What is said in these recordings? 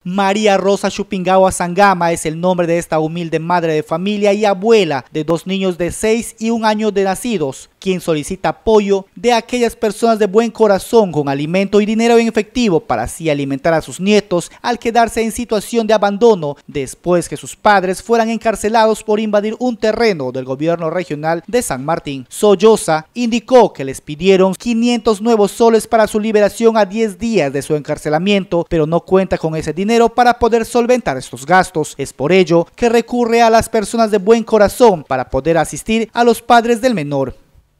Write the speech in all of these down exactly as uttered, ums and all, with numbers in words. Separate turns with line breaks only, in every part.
María Rosa Chupingawa Sangama es el nombre de esta humilde madre de familia y abuela de dos niños de seis y un año de nacidos, quien solicita apoyo de aquellas personas de buen corazón con alimento y dinero en efectivo para así alimentar a sus nietos al quedarse en situación de abandono después que sus padres fueran encarcelados por invadir un terreno del gobierno regional de San Martín. Solloza indicó que les pidieron quinientos nuevos soles para su liberación a diez días de su encarcelamiento, pero no cuenta con ese dinero para poder solventar estos gastos. Es por ello que recurre a las personas de buen corazón para poder asistir a los padres del menor.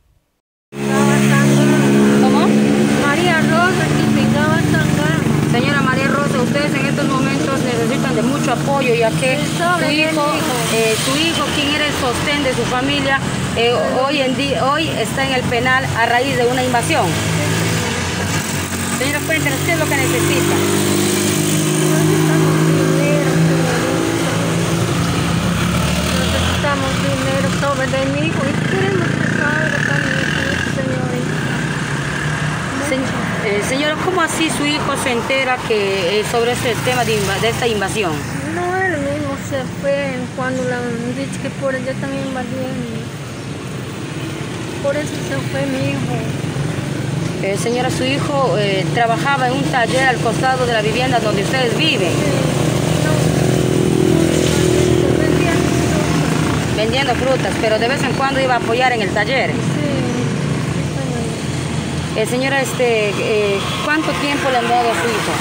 ¿Cómo? María Rosa Chupingawa Sangama. Señora María Rosa, ustedes en estos momentos necesitan de mucho apoyo, ya que su hijo, eh, su hijo, quien era el sostén de su familia, eh, hoy, en día, hoy está en el penal a raíz de una invasión. Señora, cuéntenos, ¿qué es lo que necesita?
Necesitamos dinero, necesitamos dinero sobre de mi hijo y queremos que salga también, señorita.
Se, eh, señora, ¿cómo así su hijo se entera que eh, sobre este tema de, de esta invasión?
No, él mismo se fue cuando le han dicho que por allá también invadían. Por eso se fue mi hijo.
Eh, señora, su hijo eh, trabajaba en un taller al costado de la vivienda donde ustedes viven. Vendiendo frutas, pero de vez en cuando iba a apoyar en el taller.
Sí.
Eh, señora, este, eh, ¿cuánto tiempo le han dado a su hijo?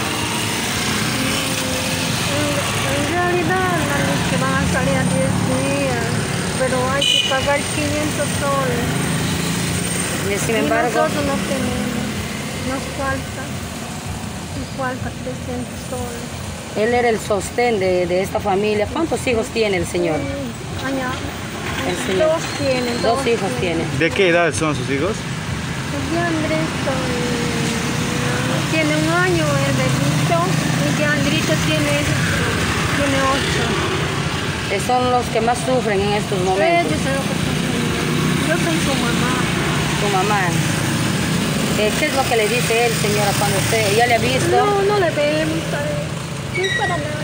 En realidad, la luz que van a salir a diez días, pero hay que pagar quinientos soles.
Sin embargo,
y nosotros no tenemos, nos falta, nos falta trescientos soles.
Él era el sostén de, de esta familia. ¿Cuántos hijos tiene el señor?
Sí, allá.
El señor.
Dos tienen.
Dos, dos hijos tiene.
¿De qué edad son sus hijos?
El de Andrito eh, tiene un año, el bebito, y que Andrito tiene, tiene ocho.
Eh, son los que más sufren en estos momentos.
Ellos son los que sufren. Yo soy su mamá.
Su mamá. Eh, ¿Qué es lo que le dice él, señora, cuando usted ya le ha visto?
No, no le vemos, no es para nada.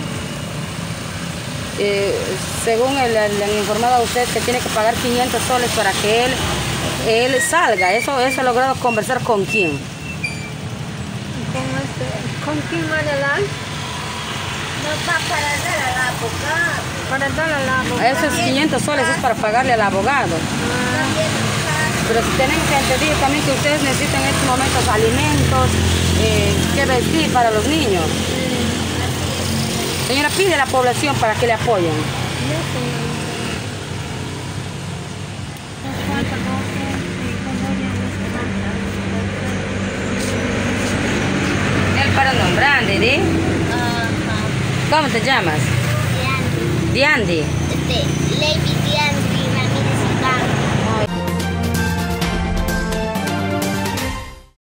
Eh, según el, le han informado a usted que tiene que pagar quinientos soles para que él, él salga. ¿Eso, eso ha logrado conversar con quién?
¿Con, este, ¿con quién Marialal?
No, para dar al abogado.
Para dar al abogado.
Esos quinientos soles es para pagarle al abogado.
Ah.
Pero si tenemos que entender también que ustedes necesitan en estos momentos alimentos, eh, que vestir para los niños. Sí. Señora, pide a la población para que le apoyen. El para nombrar, ¿eh?
Ajá.
¿Cómo te llamas?
Diandi.
Diandi.
Este, Lady Diandi.